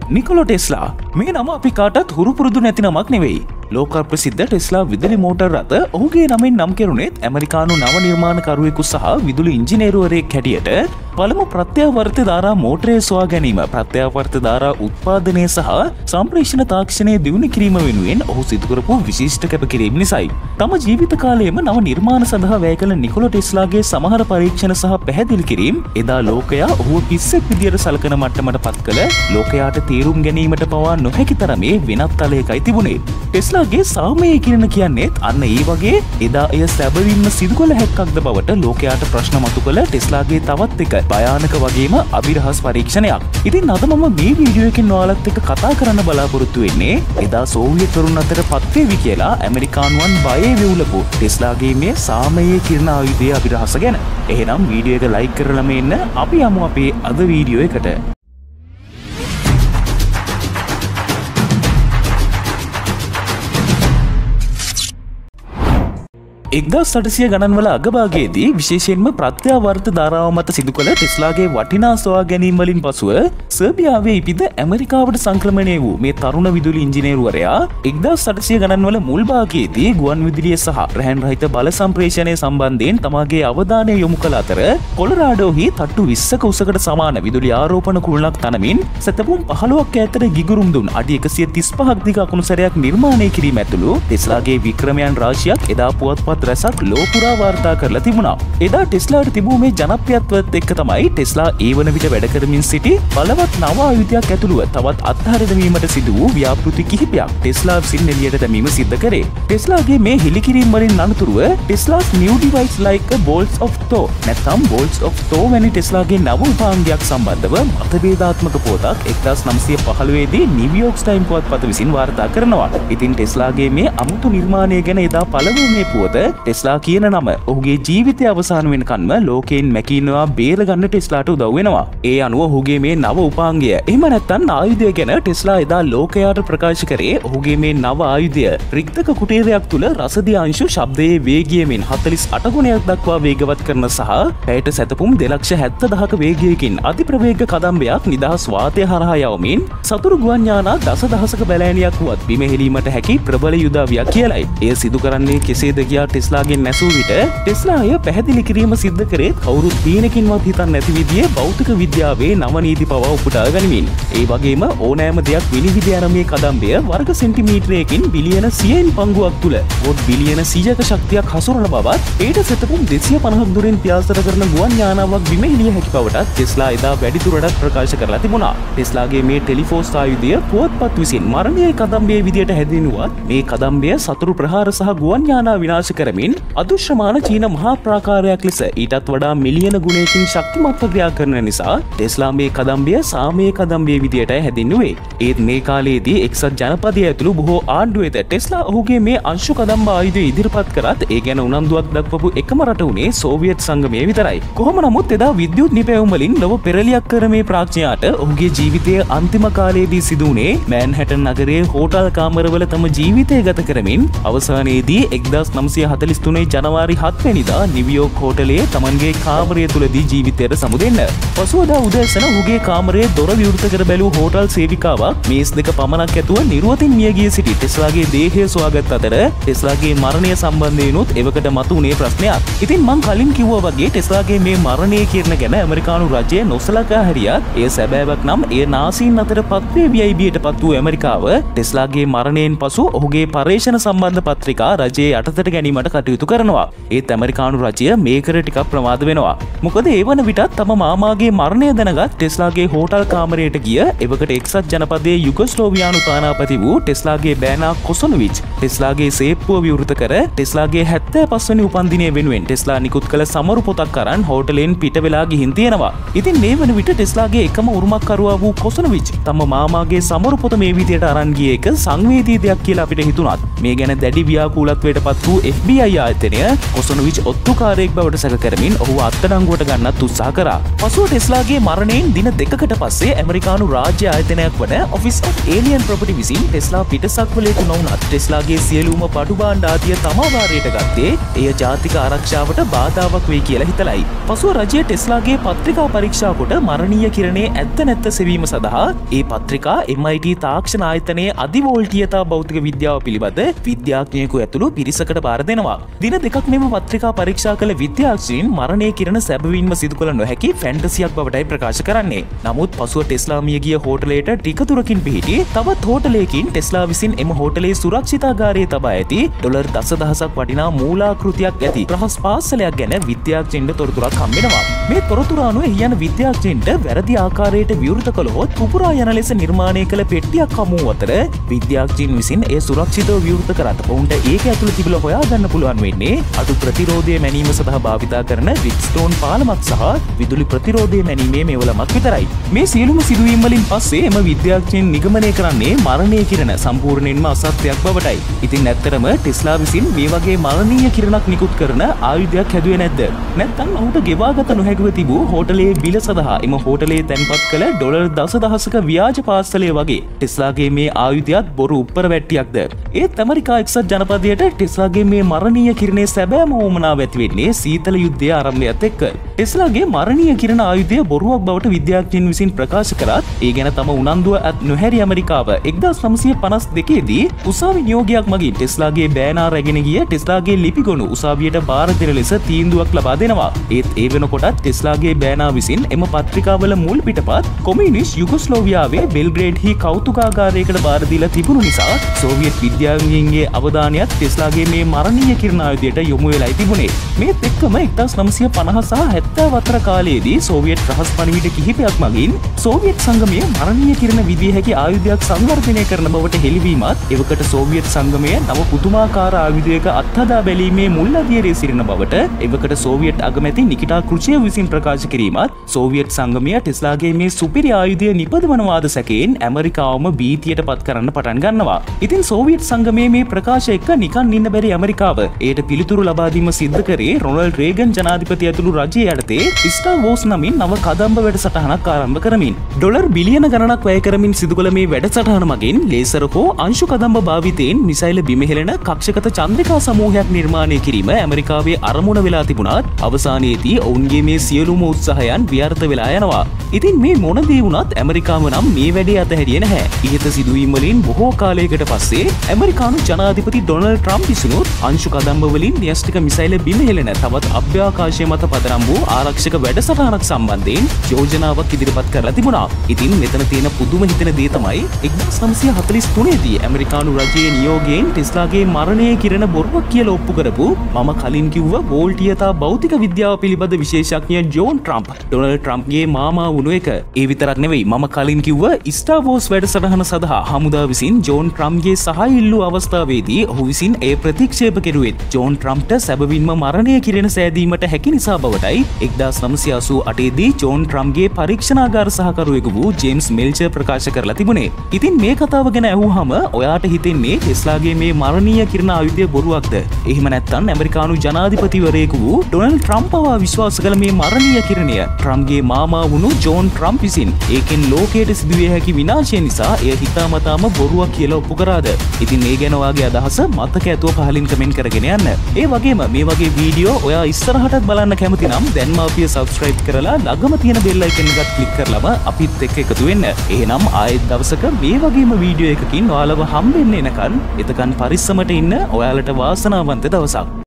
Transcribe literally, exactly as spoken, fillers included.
නිකොලා Tesla මේ නම අපි කාටත් හුරු පුරුදු නැති නමක් නෙවෙයි. ලෝක ප්‍රසිද්ධ ටෙස්ලා විදුලි මෝටර් රථ ඔහුගේ නමින් නම් කෙරුණෙත් ඇමරිකානු නව නිර්මාණකරුවෙකු සහ විදුලි ඉංජිනේරුවරයෙක් හැටියට පළමු ප්‍රත්‍යාවර්ත ධාරා මෝටරය සොයා ගැනීම, ප්‍රත්‍යාවර්ත ධාරා උත්පාදනය සහ සම්ප්‍රේෂණ තාක්ෂණය දියුණු කිරීම වෙනුවෙන් ඔහු සිදු කරපු විශිෂ්ට කැපකිරීම නිසායි. තම ජීවිත කාලයේම නව නිර්මාණ සඳහා වැය කළ නිකොලා ටෙස්ලාගේ සමහර පරීක්ෂණ සහ පැහැදිලි කිරීම එදා ලෝකයා ඔහුව පිස්සෙක් විදියට සලකන මට්ටමට පත් කළ ලෝකයාට තේරුම් ගැනීමට පවා නොහැකි තරමේ වෙනත් තලයකයි තිබුණේ. ටෙස්ලාගේ සාමය කිරණ කියන්නේත් අන්න ඒ වගේ එදා එය සැබවින්ම සිදු කළ හැක්කක්ද බවට ලෝකයාට ප්‍රශ්න මතු කළ ටෙස්ලාගේ තවත් එක භයානක වගේම අභිරහස් පරීක්ෂණයක්. ඉතින් අද මම මේ වීඩියෝ එකෙන් ඔයාලත් එක්ක කතා කරන්න බලාපොරොත්තු වෙන්නේ එදා සෝවියට්වරුන් අතර පත්වේවි කියලා ඇමරිකානුවන් බයේ වෙවුලපු ටෙස්ලාගේ මේ සාමයේ කිරණ ආයුධයේ අභිරහස ගැන. එහෙනම් වීඩියෝ එක ලයික් කරලා මෙන්න අපි යමු අපේ අද වීඩියෝ එකට. එක්දස් අටසිය ගණන්වල අගභාගයේදී විශේෂයෙන්ම ප්‍රත්‍යාවර්ත ධාරාව මත සිදු කළ ටෙස්ලාගේ වටිනා සොයා ගැනීම් වලින් පසුව සර්බියාවේ ඉපිද ඇමරිකාවට සංක්‍රමණය වූ මේ තරුණ විදුලි ඉංජිනේරුවරයා එක්දස් අටසිය ගණන්වල මුල් භාගයේදී ගුවන් විදුලිය සහ රැහැන් රහිත බල සම්ප්‍රේෂණය සම්බන්ධයෙන් තමාගේ අවධානය යොමු කළ අතර කොලරාඩෝහි තට්ටු විස්සක උසකට සමාන විදුලි ආරෝපණ කුළුණක් තනමින් සැතපුම් පහළොවක් ඈතට ගිගුරුම් දුන් අඩි එකසිය තිස් පහක් දිග අකුණු සැරයක් නිර්මාණය කිරීම ඇතුළු ටෙස්ලාගේ වික්‍රමයන් රාශියක් එදා පුවත්පත් රැසක් ලෝපුරා වාර්තා කරලා තිබුණා. එදා ටෙස්ලාට තිබූ මේ ජනප්‍රියත්වයත් එක්ක තමයි ටෙස්ලා ඒ වන විට වැඩ කරමින් සිටි බලවත් නව ආයුධයක් ඇතුළුව තවත් අත්හර දැමීමට සිදු වූ ව්‍යාපෘති කිහිපයක් ටෙස්ලා විසින් එළියට දැමීම සිද්ධ කරේ. ටෙස්ලාගේ මේ හෙළිකිරීම වලින් අනතුරුව ටෙස්ලාස් new device like a bolts of Thor නැත්නම් bolts of Thor වැනි ටෙස්ලාගේ නව උපාංගයක් සම්බන්ධව මතභේදාත්මක පොතක් එක්දහස් නවසිය පහළොව දී නිව්යෝර්ක් ටයිම්ස් පුවත්පත විසින් වාර්තා කරනවා. ඉතින් ටෙස්ලාගේ මේ අමුතු නිර්මාණය ගැන එදා පළමු මේ පුවත ටෙස්ලා කියන නම ඔහුගේ ජීවිතය අවසාන වෙනකන්ම ලෝකයෙන් මැකිනවා බේරගන්න ටෙස්ලාට උදව් වෙනවා. ඒ අනුව ඔහුගේ මේ නව උපාංගය එහෙම නැත්නම් ආයුධය ගැන ටෙස්ලා එදා ලෝකයාට ප්‍රකාශ කරේ ඔහුගේ මේ නව ආයුධය රික්තක කුටීරයක් තුල රසදිය අංශු ශබ්දයේ වේගයෙන් හතළිස් අට ගුණයක් දක්වා වේගවත් කරන සහ පැයට සැතපුම් දෙලක්ෂ හැත්තදහක වේගයකින් අධිප්‍රවේග කදම්බයක් නිදහස් වාතය හරහා යවමින් සතුරු ගුවන් යානා දසදහසක බැලෑනියක් වුවත් බිම හෙලීමට හැකි ප්‍රබල යුධාවියක් කියලයි. එය සිදු කරන්නේ කෙසේද කියා ටෙස්ලාගෙන් නැසූ විට ටෙස්ලා අය පැහැදිලි කිරීම සිද්ධ කරේ කවුරුත් දීනකින්වත් හිතන්නේ නැති විදිහේ භෞතික විද්‍යාවේ නව නීති පවා උපුටා ගනිමින්. ඒ වගේම ඕනෑම දෙයක් විනිවිද යන මේ කදම්බය වර්ග සෙන්ටිමීටරයකින් බිලියන සියයෙන් පංගුවක් තුල වොට් බිලියන සියයක ශක්තියක් හසුරන බවත් ඒට සැතපුම් දෙසිය පනහක් දුරින් පියාසර කරන ගුවන් යානාවක් බිම එළිය හැකි බවටත් ටෙස්ලා එදා වැඩිදුරටත් ප්‍රකාශ කරලා තිබුණා. ටෙස්ලාගේ මේ ටෙලිෆෝස් ආයුධය පුවත්පත් විසින් මරණීය කදම්බයේ විදියට හැදිනුවත් මේ කදම්බය සතුරු ප්‍රහාර සහ ගුවන් යානා විනාශ කරමින් අදුශ්‍රමාන චීන මහා ප්‍රාකාරයක් ලෙස ඊටත් වඩා මිලියන ගුණයකින් ශක්තිමත්ව ක්‍රියා කරන නිසා ටෙස්ලා මේ කදම්බය සාමයේ කදම්බය විදියටයි හැදින්නුවේ. ඒත් මේ කාලයේදී එක්සත් ජනපදය ඇතුළු බොහෝ ආණ්ඩු වෙත ටෙස්ලා ඔහුගේ මේ අංශු කදම්බ ආයුධය ඉදිරිපත් කරත් ඒ ගැන උනන්දුවක් දක්වපු එකම රට වුණේ සෝවියට් සංගමය විතරයි. කොහොම නමුත් එදා විද්‍යුත් නිපැයුම් වලින් ලොව පෙරලියක් කර මේ ප්‍රාඥයාට ඔහුගේ ජීවිතයේ අන්තිම කාලයේදී සිදු වුණේ මෑන්හැටන් නගරයේ හෝටල් කාමරවල තම ජීවිතය ගත කරමින් අවසානයේදී එක්දහස් නවසිය හතළිස් තුනේ ජනවාරි හත් වෙනිදා නිව්යෝර්ක් හෝටලයේ තමන්ගේ කාමරය තුලදී ජීවිතයට සමුදෙන්න. පසුවදා උදෑසන ඔහුගේ කාමරයේ දොර විවෘත කර බැලූ හෝටල් සේවිකාවක් මේස් දෙක පමණක් ඇතුව නිර්වතින් මිය ගිය සිටි ටෙස්ලාගේ දේහය සොයාගත් අතර ටෙස්ලාගේ මරණය සම්බන්ධයෙන්ුත් එවකට මතුවුණේ ප්‍රශ්නයක්. ඉතින් මං කලින් කිව්වා වගේ ටෙස්ලාගේ මේ මරණය කියන ගැන ඇමරිකානු රජය නොසලකා හැරියත් එය සැබෑවක් නම් එය නාසීන් අතර පත්වේවියයි බියටපත් වූ ඇමරිකාව ටෙස්ලාගේ මරණයෙන් පසු ඔහුගේ පර්යේෂණ සම්බන්ධ පත්‍රිකා රජයේ යටතට ගැනීමට කටයුතු කරනවා. ඒත් ඇමරිකානු රජය මේකට ටිකක් ප්‍රමාද වෙනවා. මොකද ඒ වන විටත් තම මාමාගේ මරණය දැනගත් ටෙස්ලාගේ හෝටල් කාමරයට ගිය එවකට එක්සත් ජනපදයේ යුගොස්ලෝවියානු තානාපති වූ ටෙස්ලාගේ බෑනා කොසොනොවිච් ටෙස්ලාගේ සේප්පුව විවෘත කර ටෙස්ලාගේ හැත්තෑ පස් වෙනි උපන්දිනය වෙනුවෙන් ටෙස්ලා නිකුත් කළ සමරු පොතක් අරන් හෝටලෙන් පිට වෙලා ගිහින් තියෙනවා. ඉතින් මේ වන විට ටෙස්ලාගේ එකම උරුමකරුවා වූ කොසොනොවිච් තම මාමාගේ සමරු පොත මේ විදියට අරන් ගිය එක සංවේදී දෙයක් කියලා අපිට හිතුණත් මේ ගැන දැඩි ව්‍යාකූලත්වයට පත් වූ එෆ් බී එෆ් බී අයි ආයතනය කොසොනොවිච් ඔත්තුකාරයෙක් බවට සැක කරමින් ඔහු අත්අඩංගුවට ගන්නත් උත්සාහ කරා. පසුව ටෙස්ලාගේ මරණයෙන් දින දෙකකට පස්සේ ඇමරිකානු රාජ්‍ය ආයතනයක් වන ඔෆිස් ඔෆ් ඒලියන් ප්‍රොපර්ටි විසින් ටෙස්ලා පිටසක්වලයකු නොවුනත් ටෙස්ලාගේ සියලුම පඩු භාණ්ඩ ආදිය තමා වාරයට ගත්තේ එය ජාතික ආරක්ෂාවට බාධාවක් වෙයි කියලා හිතලයි. පසුව රජය ටෙස්ලාගේ පත්‍රිකා පරීක්ෂා කොට මරණීය කිරණේ ඇත්ත නැත්ත සෙවීම සඳහා ඒ පත්‍රිකා එම් අයි ටී තාක්ෂණ ආයතනයේ අධිවෝල්ටීයතා භෞතික විද්‍යාව පිළිබඳ විද්‍යාඥයෙකු ඇතුළු පිරිසකට බාර දෙනවා. දින දෙකක් මෙම පත්‍රිකා පරීක්ෂා කළ විද්‍යාඥයින් මරණීය කිරණ සැබවින්ම සිදු කළ නොහැකි ෆැන්ටසියක් බවටයි ප්‍රකාශ කරන්නේ. නමුත් පසුව ටෙස්ලා මිය ගිය හෝටලයට ටික දුරකින් පිහිටි තවත් හෝටලයකින් ටෙස්ලා විසින් එම හෝටලයේ සුරක්ෂිතාගාරයේ තබා ඇති ඩොලර් දසදහසක් වටිනා මූලාකෘතියක් ඇති රහස් පාර්සලයක් ගැන විද්‍යාඥයින්ට තොරතුරක් හම්බෙනවා. මේ තොරතුර අනුව එහි යන විද්‍යාඥයින්ට වැරදි ආකාරයට විවෘත කළහොත් පුපුරා යන ලෙස නිර්මාණය කළ පෙට්ටියක් හමු වූ අතර විද්‍යාඥයින් විසින් එය සුරක්ෂිතව විවෘත කරත් ඔවුන්ට ඒක ඇතුළේ තිබිලා හොයාගන්න පුළුවන් වෙන්නේ අඩු ප්‍රතිරෝධය මැනීම සඳහා භාවිතා කරන රිච්ස්ටෝන් පාලමක් සහ විදුලි ප්‍රතිරෝධය මැනීමේ මෙවලමක් විතරයි. මේ සියලුම සිදුවීම් වලින් පස්සේ එම විද්‍යාඥයින් නිගමනය කරන්නේ මරණීය කිරණ සම්පූර්ණයෙන්ම අසත්‍යයක් බවටයි. ඉතින් ඇත්තටම ටෙස්ලා විසින් මේ වගේ මරණීය කිරණක් නිකුත් කරන ආයුධයක් හැදුවේ නැද්ද? නැත්නම් ඔහුට ගෙවාගත නොහැකිව තිබූ හෝටලයේ බිල සඳහා එම හෝටලයේ තැන්පත් කළ ඩොලර් දසදහසක ව්‍යාජ පාර්සලය වගේ ටෙස්ලාගේ මේ ආයුධයත් බොරු උප්පර වැට්ටියක්ද? ඒත් ඇමරිකා එක්සත් ජනපදයට ටෙස්ලාගේ මේ මරණීය කිරණේ සැබෑම වුවමනාව ඇති වෙන්නේ සීතල යුද්ධයේ ආරම්භයත් එක්ක. ටෙස්ලාගේ මරණීය කිරණ ආයුධය බොරුවක් බවට විද්‍යාඥයින් විසින් ප්‍රකාශ කරත් ඒ ගැන තම උනන්දුව ඇත් නොහැරි ඇමරිකාව එක්දාස් නවසිය පනස් දෙකේ දී උසාවි නියෝගයක් මගින් ටෙස්ලාගේ බෑනා රැගෙන ගිය ටෙස්ලාගේ ලිපිගොනු උසාවියට බාර දෙන ලෙස තීන්දුවක් ලබා දෙනවා. ඒත් ඒ වෙනකොටත් ටෙස්ලාගේ බෑනා විසින් එම පත්‍රිකාවල මුල් පිටපත් කොමියුනිස්ට් යුගොස්ලෝවියාවේ බෙල්ග්‍රේඩ්හි කෞතුකාගාරයකට බාර දීලා තිබුණු නිසා සෝවියට් විද්‍යාඥයින්ගේ අවධානයත් ටෙස්ලාගේ මේ මරණීය කිරණ ආයුධයට යොමු වෙලා තිබුණේ. මේත් එක්කම එක්දාස් නවසිය පනහ සහ හැත්තෑ අතර කාලයේදී සෝවියට් රහස් පණිවිඩ කිහිපයක් මගින් සෝවියට් සංගමය මරණීය කිරණ විදිය හැකි ආයුධයක් සංවර්ධනය කරන බවට හෙළිවීමත් එවකට සෝවියට් සංගමය නව පුදුමාකාර ආයුධයක අත්හදා බැලීමේ මුල් අදියරේ සිටින බවට එවකට සෝවියට් අගමැති නිකිටා ක්රුචෙව් විසින් ප්‍රකාශ කිරීමත් සෝවියට් සංගමය ටෙස්ලාගේ මේ සුපිරි ආයුධය නිපදවනවාද සැකයෙන් ඇමරිකාවම බීතියට පත් කරන්න පටන් ගන්නවා. ඉතින් සෝවියට් සංගමයේ මේ ප්‍රකාශ එක්ක නිකන් ඉන්න බැරි ඇමරිකාව එයට පිළිතුරු ලබා දීම සිද්ධ කරේ රොනල්ඩ් රේගන් ජනාධිපති ඇතුළු රජය යටතේ ස්ටාර් වෝර්ස් නමින් නව කදම්බ වැඩසටහනක් ආරම්භ කරමින් ඩොලර් බිලියන ගණනක් වැය කරමින් සිදු කළ මේ වැඩසටහන මගින් ලේසර හෝ අංශු කදම්බ භාවිතයෙන් මිසයිල බිම හෙළන කක්ෂගත චන්ද්‍රිකා සමූහයක් නිර්මාණය කිරීම ඇමරිකාවේ අරමුණ වෙලා තිබුණත් අවසානයේදී ඔවුන්ගේ මේ සියලුම උත්සාහයන් ව්‍යර්ථ වෙලා යනවා. ඉතින් මේ මොන දේ වුණත් ඇමරිකාව නම් මේ වැඩේ අතහැරියේ නැහැ. ඉහත සිදුවීම් වලින් බොහෝ කාලයකට පස්සේ ඇමරිකානු ජනාධිපති ඩොනල්ඩ් ට්‍රම්ප් විසිනුත් අංශු කදම්බ වලින් න්‍යෂ්ටික මිසයිල බිම හෙළන තවත් අභ්‍යාකාශය මත පදනම් වූ ආරක්ෂක වැඩසටහනක් සම්බන්ධයෙන් යෝජනාවක් ඉදිරිපත් කරලා තිබුණා. ඉතින් මෙතන තියෙන පුදුම හිතෙන දේ තමයි එක්දාස් නවසිය හතළිස් තුනේ දී ඇමරිකානු රජයේ නියෝගයෙන් ටෙස්ලාගේ මරණීය කිරණ බොරුවක් කියලා ඔප්පු කරපු මම කලින් කිව්ව වෝල්ටීයතා භෞතික විද්‍යාව පිළිබඳ විශේෂඥ ජෝන් ට්‍රම්ප් ඩොනල්ඩ් ට්‍රම්ප්ගේ මාමා වුණු එක. ඒ විතරක් නෙවෙයි මම කලින් කිව්ව ස්ටාර් වෝර්ස් වැඩසටහන සඳහා හමුදා විසින් ජෝන් ට්‍රම්ප්ගේ සහාය ඉල්ලූ අවස්ථාවේදී ඔහු විසින් ඒ ප්‍රතික්ෂේප කෙරුවෙත් ජෝන් ට්‍රම්ප්ට සැබවින්ම මරණීය කිරණ සෑදීමට හැකි නිසා බවටයි එක්දාස් නවසිය අසූ අටේ දී ජෝන් ට්‍රම්ප්ගේ පරීක්ෂණාගාර සහකරුවෙකු වූ ජේම්ස් මෙල්චර් ප්‍රකාශ කරලා තිබුණේ. ඉතින් මේ කතාව ගැන ඇහුවහම ඔයාට හිතෙන්නේ ටෙස්ලාගේ මේ මරණීය කිරණ ආයුධය බොරුවක්ද? එහෙම නැත්නම් ඇමරිකානු ජනාධිපතිවරයෙකු වූ ඩොනල්ඩ් ට්‍රම්ප් පවා විශ්වාස කළ මේ මරණීය කිරණය ට්‍රම්ප්ගේ මාමා වුණු ජෝන් ට්‍රම්ප් විසින් ඒකෙන් ලෝකයට සිදුවිය හැකි විනාශය නිසා එය හිතාමතාම බොරුවක් කියලා ඔප්පු කරාද? ඉතින් මේ ගැන ඔයාගේ අදහස මතක ඇතුව පහලින් කමෙන්ට් කරගෙන යන්න. ඒ වගේම මේ වගේ වීඩියෝ ඔයා ඉස්සරහටත් බලන්න කැමති නම් දැන්ම අපිව සබ්ස්ක්‍රයිබ් කරලා ළඟම තියෙන බෙල් අයිකන් එකත් ක්ලික් කරලම අපිත් එක්ක එකතු වෙන්න. එහෙනම් ආයෙත් දවසක මේ වගේම වීඩියෝ එකකින් ඔයාලව හම්බෙන්න එනකන් එතකන් පරිස්සමට ඉන්න. ඔයාලට වාසනාවන්ත දවසක්.